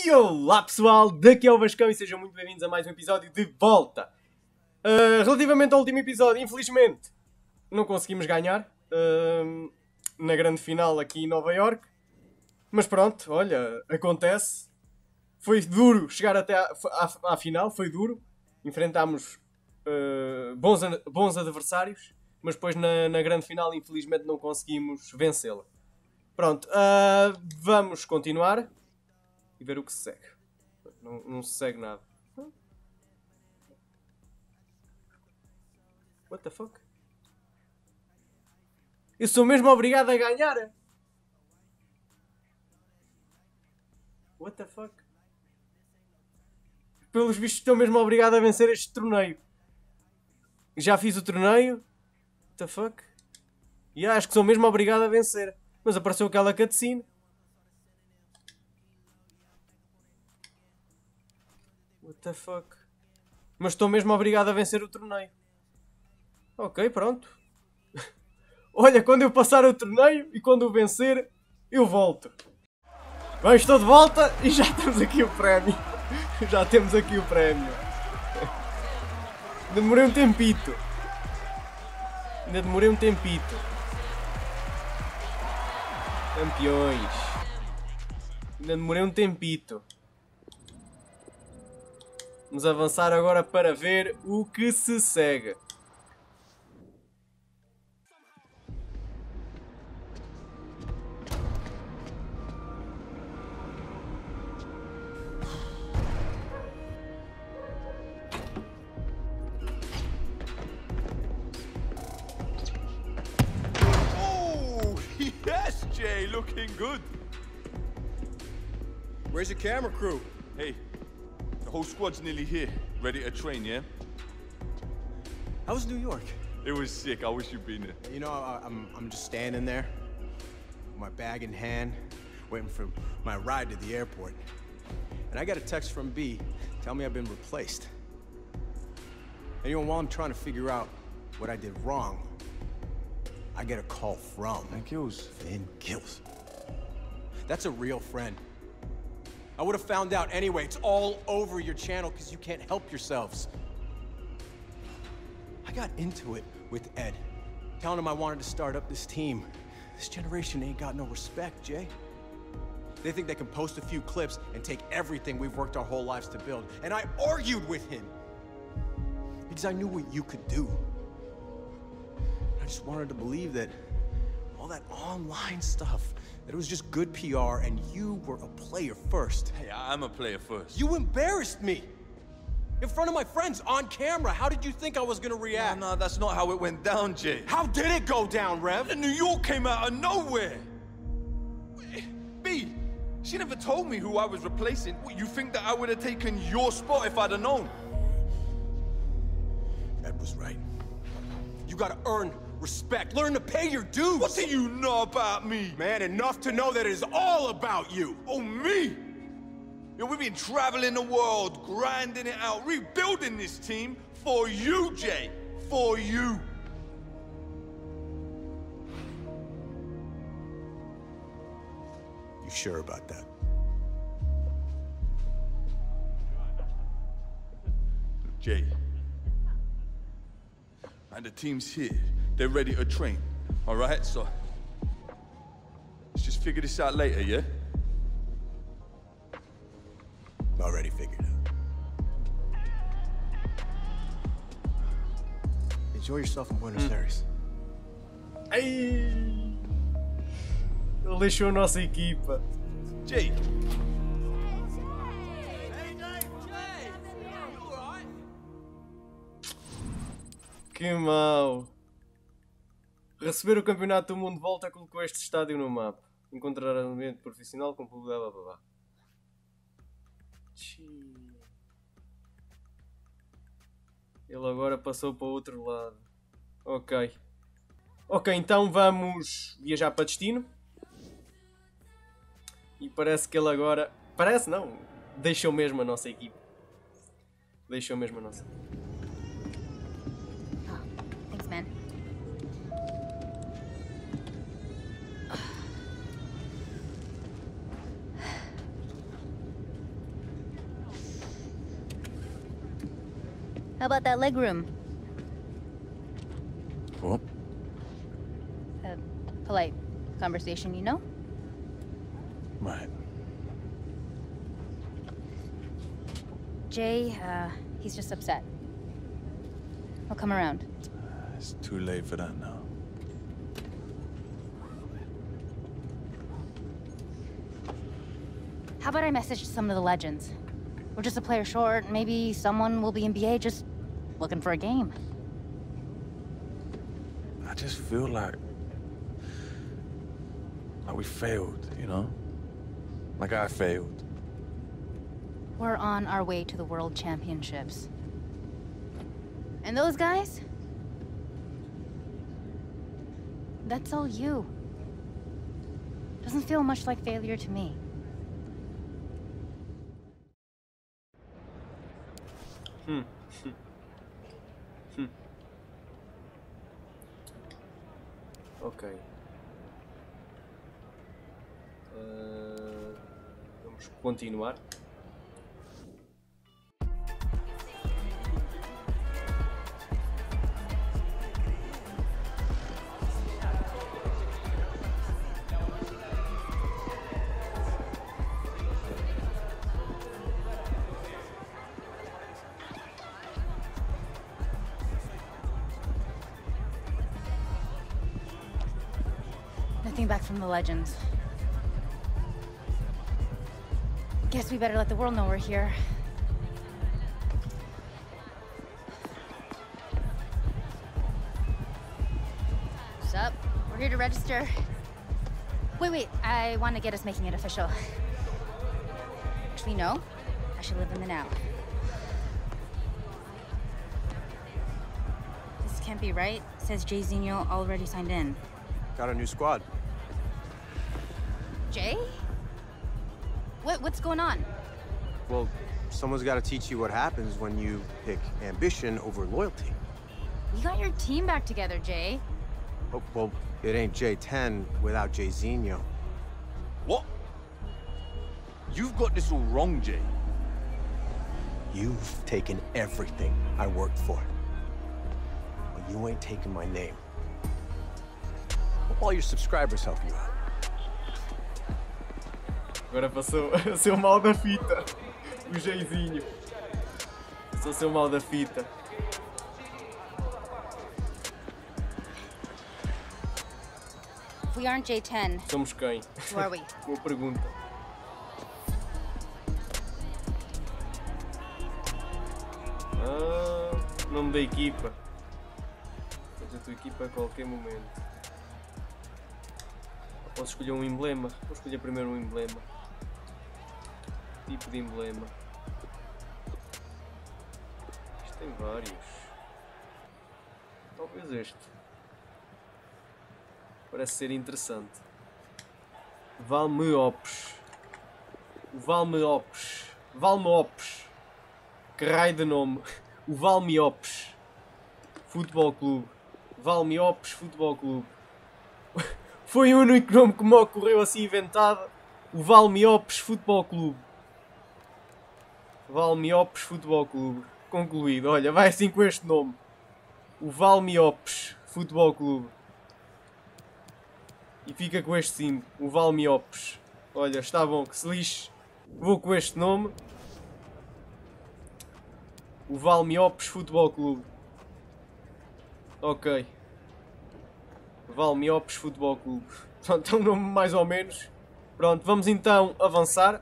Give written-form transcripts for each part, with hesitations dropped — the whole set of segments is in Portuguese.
E olá pessoal, daqui é o Vascão e sejam muito bem-vindos a mais um episódio de volta. Relativamente ao último episódio, infelizmente, não conseguimos ganhar na grande final aqui em Nova York. Mas pronto, olha, acontece. Foi duro chegar até à final, foi duro. Enfrentámos bons adversários, mas depois na grande final infelizmente não conseguimos vencê-la. Pronto, vamos continuar e ver o que se segue. Não se segue nada. What the fuck? Eu sou mesmo obrigado a ganhar? What the fuck? Pelos vistos estou mesmo obrigado a vencer este torneio. Já fiz o torneio? What the fuck? E acho que sou mesmo obrigado a vencer. Mas apareceu aquela cutscene. What the fuck? Mas estou mesmo obrigado a vencer o torneio. Ok, pronto. Olha, quando eu passar o torneio e quando o vencer, eu volto. Bem, estou de volta e já temos aqui o prémio. Já temos aqui o prémio. Demorei um tempito. Ainda demorei um tempito. Campeões. Ainda demorei um tempito. Vamos avançar agora para ver o que se segue. Oh, yes, Jay, looking good. Where's your camera crew? Hey, the whole squad's nearly here, ready to train, yeah? How was New York? It was sick. I wish you'd been there. You know, I'm just standing there, my bag in hand, waiting for my ride to the airport. And I got a text from B, telling me I've been replaced. And you know, while I'm trying to figure out what I did wrong, I get a call from Finn Gills. That's a real friend. I would have found out anyway. It's all over your channel because you can't help yourselves. I got into it with Ed, telling him I wanted to start up this team. This generation ain't got no respect, Jay. They think they can post a few clips and take everything we've worked our whole lives to build. And I argued with him because I knew what you could do. I just wanted to believe that all that online stuff, that it was just good PR and you were a player first. Hey, I'm a player first. You embarrassed me! In front of my friends, on camera. How did you think I was gonna react? No, that's not how it went down, Jay. How did it go down, Rev? And New York came out of nowhere. B, she never told me who I was replacing. What, you think that I would have taken your spot if I'd have known? Ed was right. You gotta earn respect. Learn to pay your dues. What do you know about me? Man, enough to know that it is all about you. Oh, me? Yeah, we've been traveling the world, grinding it out, rebuilding this team for you, Jay. For you. You sure about that? Jay. And the team's here. They're ready to train. All right, so let's just figure this out later, yeah? Already figured out. Enjoy yourself in Buenos Aires. Ai! Ele deixou a nossa equipa. Jay. Que mau. Receber o campeonato do mundo de volta colocou este estádio no mapa. Encontrar um ambiente profissional com blá blá blá blá. Ele agora passou para o outro lado. Ok. Ok, então vamos viajar para destino. E parece que ele agora... Parece não. Deixou mesmo a nossa equipe. Deixou mesmo a nossa equipe. Thanks, man. How about that leg room? What? Polite conversation, you know? Right. Jay, he's just upset. He'll come around. It's too late for that now. How about I message some of the legends? We're just a player short. Maybe someone will be in BA just looking for a game. I just feel like we failed, you know? Like I failed. We're on our way to the World Championships. And those guys? That's all you. Doesn't feel much like failure to me. Ok. Vamos continuar. Nothing back from the legends. Guess we better let the world know we're here. Sup? We're here to register. Wait, I want to get us making it official. Actually, no. I should live in the now. This can't be right. It says Jay Zinho already signed in. Got a new squad. Jay? What's going on? Well, someone's got to teach you what happens when you pick ambition over loyalty. You got your team back together, Jay. Oh, well, it ain't J10 without Jay Zinho. What? You've got this all wrong, Jay. You've taken everything I worked for. But you ain't taken my name. Hope all your subscribers help you out. Agora passou a ser o mal da fita. O Jayzinho. Passou a ser o mal da fita. If we aren't J10, Somos quem? who are we? Boa pergunta. Nome da equipa. Faz a tua equipa a qualquer momento. Posso escolher um emblema. Vou escolher primeiro um emblema. Tipo de emblema. Isto tem vários. Talvez este. Parece ser interessante. Valmeops. O Valmeops. Valmeops. Que raio de nome. O Valmeops. Futebol Clube. Valmeops Futebol Clube. Foi o único nome que me ocorreu assim inventado. O Valmeops Futebol Clube. Valmeops Futebol Clube. Concluído. Olha, vai assim com este nome. O Valmeops Futebol Clube. E fica com este símbolo. O Valmeops. Olha, está bom, que se lixe. Vou com este nome. O Valmeops Futebol Clube. Ok. Valmeops Futebol Clube. Pronto, é um nome mais ou menos. Pronto, vamos então avançar.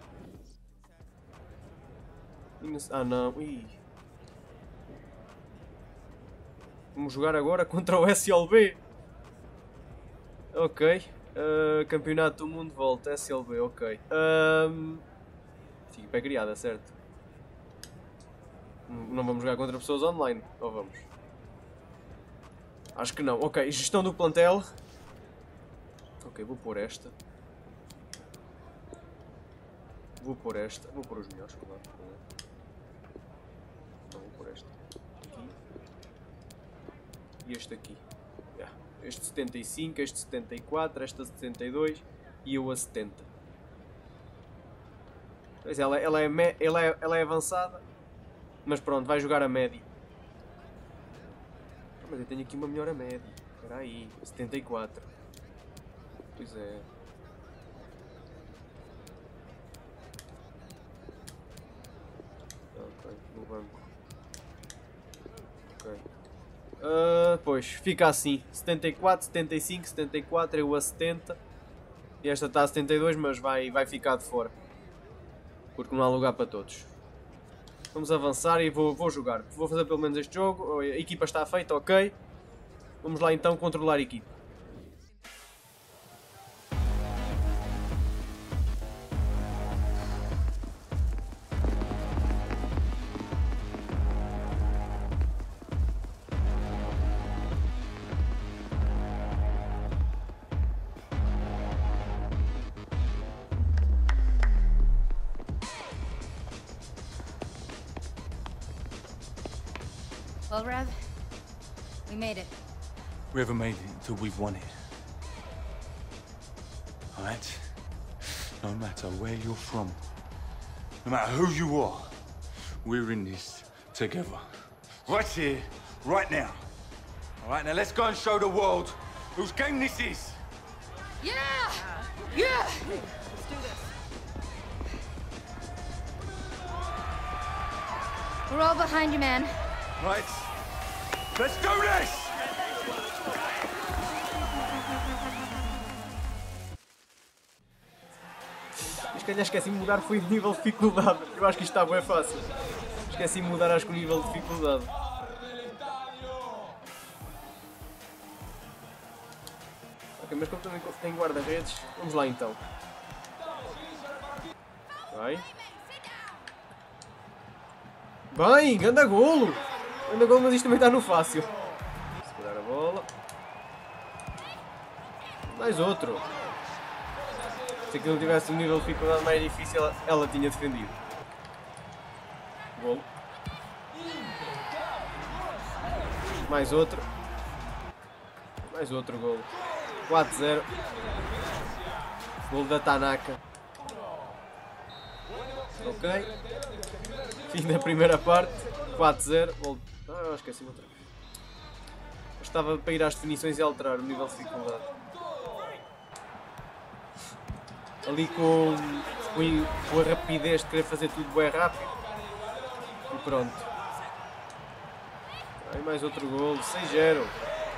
Ah não, ih. Vamos jogar agora contra o SLB. Ok. Campeonato do Mundo volta, SLB, ok. Equipa é criada, certo? Não vamos jogar contra pessoas online, ou vamos? Acho que não. Ok, gestão do plantel. Ok, vou pôr esta. Vou pôr esta. Vou pôr os melhores, claro. Então vou pôr esta. Aqui. E este aqui. Yeah. Este 75, este 74, esta 72 e eu a 70. Pois ela é avançada. Mas pronto, vai jogar a média. Mas eu tenho aqui uma melhor a média. Espera aí, 74. Pois é. Ok, no banco. Ok. Pois, fica assim. 74, 75, 74, eu a 70. E esta está a 72, mas vai ficar de fora. Porque não há lugar para todos. Vamos avançar e vou jogar. Vou fazer pelo menos este jogo. A equipa está feita, ok. Vamos lá então controlar a equipa. Well, Rev, we made it. We haven't made it until we've won it. Alright? No matter where you're from, no matter who you are, we're in this together. Right here, right now. Alright, now let's go and show the world whose game this is. Yeah! Yeah! We're all behind you, man. Right. Let's do this! Mas se calhar esqueci de mudar foi o nível de dificuldade. Eu acho que isto está bem fácil. Esqueci de mudar, acho que o nível de dificuldade. Ok, mas como também tem guarda-redes, vamos lá então. Vai. Bem, ganda golo! Ganda golo, mas isto também está no fácil. Segurar a bola. Mais outro. Se aquilo tivesse um nível de dificuldade mais difícil, ela tinha defendido. Golo. Mais outro. Mais outro golo. 4-0. Golo da Tanaka. Ok. Fim da primeira parte. 4-0. Ah, esqueci-me outra vez. Estava para ir às definições e alterar o nível de dificuldade. Ali com a rapidez de querer fazer tudo bem rápido. E pronto. Aí mais outro golo. 6-0.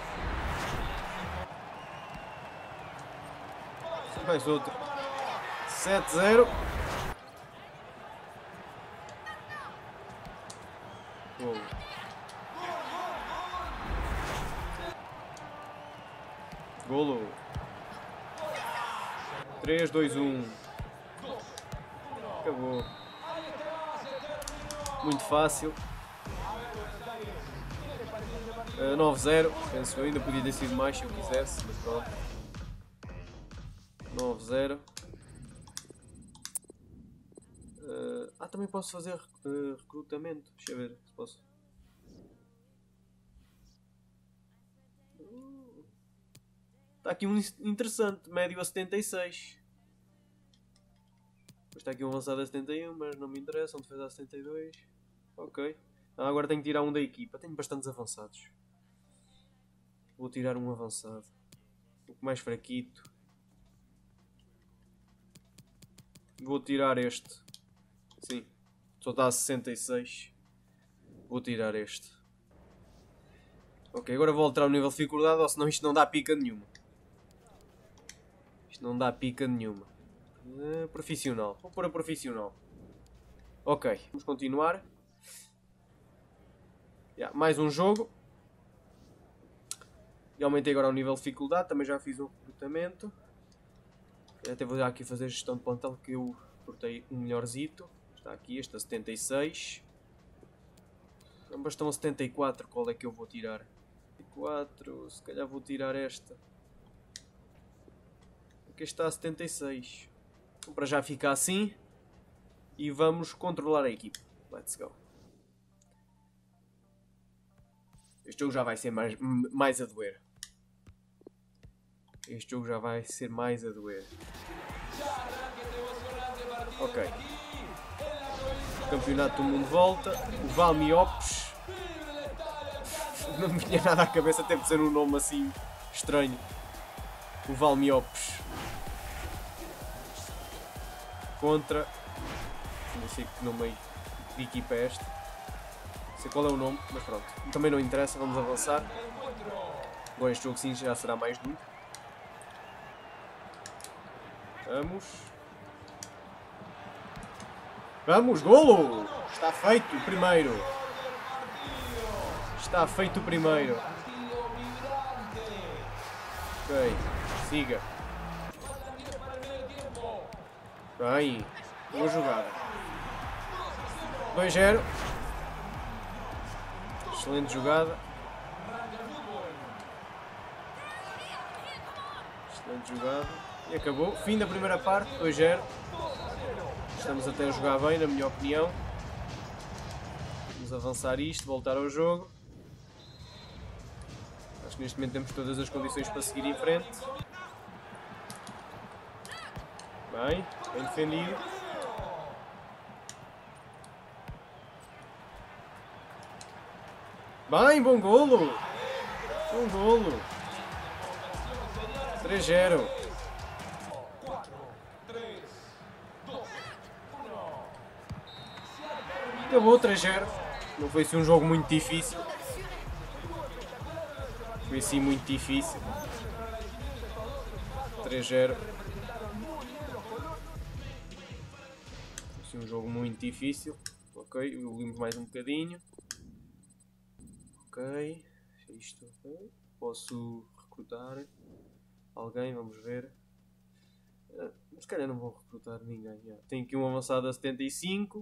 Mais outro. 7-0. Golo. Golo. 3, 2, 1. Acabou. Muito fácil. 9-0. Penso que eu ainda podia ter sido mais se eu quisesse, mas pronto. 9-0. Também posso fazer recrutamento. Deixa eu ver se posso. Está aqui um interessante, médio a 76. Depois está aqui um avançado a 71, mas não me interessa, um defesa a 72. Ok. Agora tenho que tirar um da equipa, tenho bastantes avançados. Vou tirar um avançado. Um pouco mais fraquito. Vou tirar este. Sim, só está a 66. Vou tirar este. Ok, agora vou alterar o nível de dificuldade, ou senão isto não dá pica nenhuma. Isto não dá pica nenhuma. Profissional. Vou pôr a profissional. Ok, vamos continuar. Mais um jogo. E aumentei agora o nível de dificuldade. Também já fiz um recrutamento. Até vou já aqui fazer gestão de plantel, que eu cortei um melhorzito. Está aqui, este a 76. Ambas estão a 74. Qual é que eu vou tirar? 74. Se calhar vou tirar esta. Aqui está a 76. Então, para já ficar assim. E vamos controlar a equipe. Let's go. Este jogo já vai ser mais a doer. Este jogo já vai ser mais a doer. Ok. O campeonato do mundo volta. O Valmiopes. Não me vinha nada à cabeça, teve de ser um nome assim estranho. O Valmiopes. Contra. Não sei que nome de equipa é esta. Não sei qual é o nome, mas pronto. Também não interessa, vamos avançar. Bom, este jogo sim já será mais duro. Vamos. Vamos, golo! Está feito o primeiro. Está feito o primeiro. Ok, siga. Bem, boa jogada. 2-0. Excelente jogada. Excelente jogada. E acabou. Fim da primeira parte, 2-0. Estamos até a jogar bem, na minha opinião. Vamos avançar isto, voltar ao jogo. Acho que neste momento temos todas as condições para seguir em frente. Bem, bem defendido. Bem, bom golo! Bom golo! 3-0. Acabou 3-0. Não foi assim um jogo muito difícil. Foi assim muito difícil. 3-0. Foi assim um jogo muito difícil. Ok, evoluímos mais um bocadinho. Ok, isto ok. Posso recrutar alguém, vamos ver. Se calhar não vou recrutar ninguém. Tenho aqui um avançado a 75.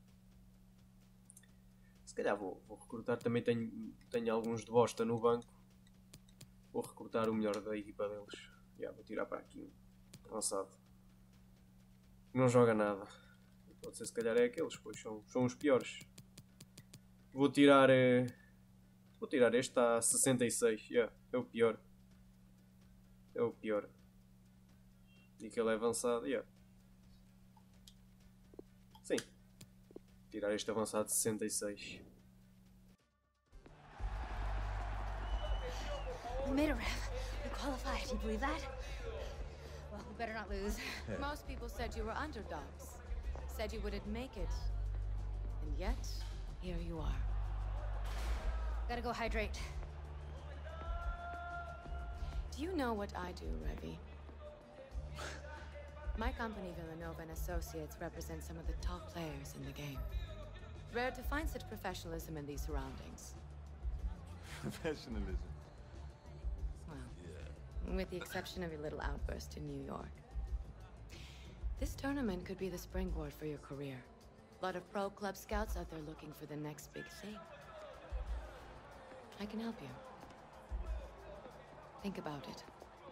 Se calhar vou recrutar. Também tenho alguns de bosta no banco. Vou recrutar o melhor da equipa deles. Vou tirar para aqui um avançado. Não joga nada. Pode ser, se calhar é aqueles, pois são os piores. Vou tirar este, está a 66. É o pior. É o pior. E que ele é avançado. Sim. Tirar este avançado de 66. We made a ref. We qualified. Do you believe that? Well, we better not lose. Most people said you were underdogs. Said you wouldn't make it. And yet, here you are. Gotta go hydrate. Do you know what I do, Revy? My company, Villanova and Associates, represents some of the top players in the game. Rare to find such professionalism in these surroundings. Professionalism. Well, with the exception of your little outburst in New York. This tournament could be the springboard for your career. A lot of pro club scouts out there looking for the next big thing. I can help you. Think about it.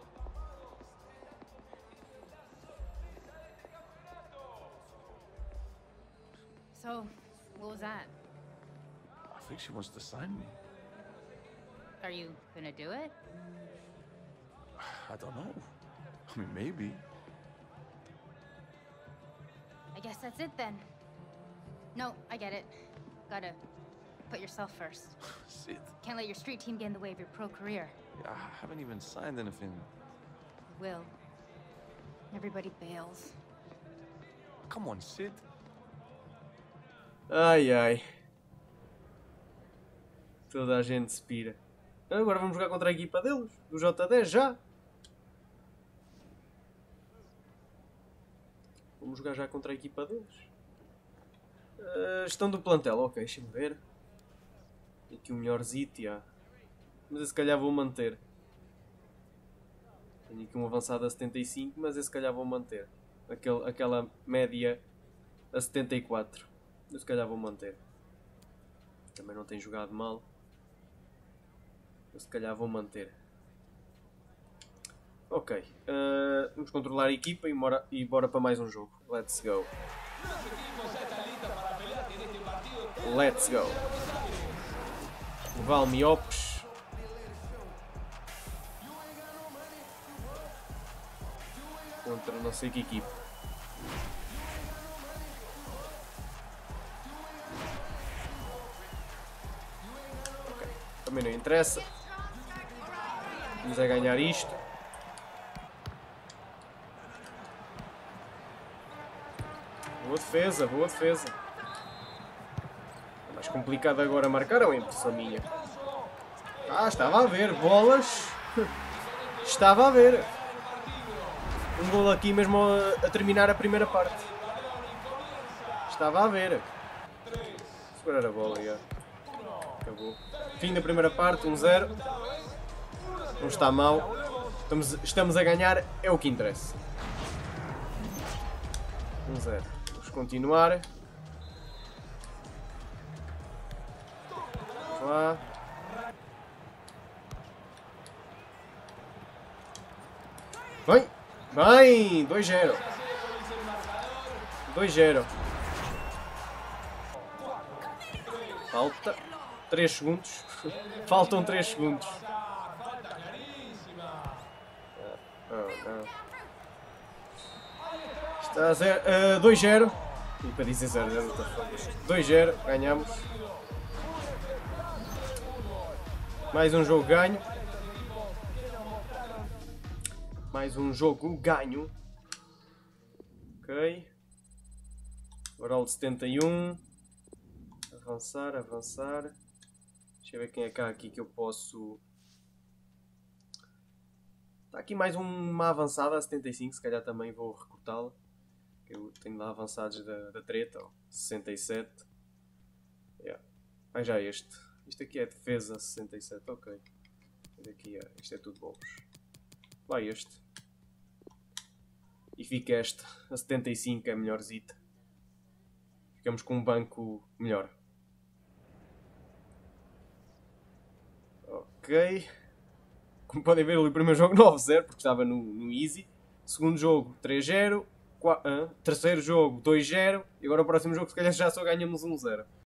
So, what was that? I think she wants to sign me. Are you gonna do it? I don't know. I mean, maybe. I guess that's it then. No, I get it. Gotta put yourself first. Sid. Can't let your street team get in the way of your pro career. I haven't even signed anything. You will. Everybody bails. Come on, Sid. Ai ai. Toda a gente se pira. Agora vamos jogar contra a equipa deles, do J10 já. Vamos jogar já contra a equipa deles. Estão do plantel, ok, deixa-me ver. Tem aqui o melhor Zit, mas esse se calhar vou manter. Tenho aqui um avançado a 75, mas esse se calhar vou manter. Aquela média a 74. Eu se calhar vou manter. Também não tem jogado mal. Eu se calhar vou manter. Ok. Vamos controlar a equipa e bora para mais um jogo. Let's go. Let's go. Valmiopes. Contra não sei que equipa. Ok. Também não interessa. Vamos a ganhar isto. Boa defesa, boa defesa. É mais complicado agora marcar, é uma impressão minha. Ah, estava a ver. Bolas. Estava a ver. Um gol aqui mesmo a terminar a primeira parte. Estava a ver. Segurar a bola, já. Acabou. Fim da primeira parte, 1-0. Não está mal. Estamos a ganhar, é o que interessa. 1-0. Vamos continuar. Vamos lá. Bem, bem, 2-0. 2-0. Falta 3 segundos. Faltam 3 segundos. Não. Está a 2-0. E para dizer 0-0, 2-0, ganhamos. Mais um jogo ganho. Mais um jogo ganho. Ok. Overall de 71. Avançar, avançar. Deixa eu ver quem é cá aqui que eu posso... Está aqui mais uma avançada a 75, se calhar também vou recortá-la. Eu tenho lá avançados da treta, ó, 67. Yeah. Ah, já este. Isto aqui é defesa 67, ok. Este aqui é, isto é tudo bom. Vai este. E fica este. A 75 é melhorzita. Ficamos com um banco melhor. Ok. Como podem ver, o primeiro jogo 9-0, porque estava no Easy. Segundo jogo 3-0. Terceiro jogo 2-0. E agora o próximo jogo se calhar já só ganhamos 1-0.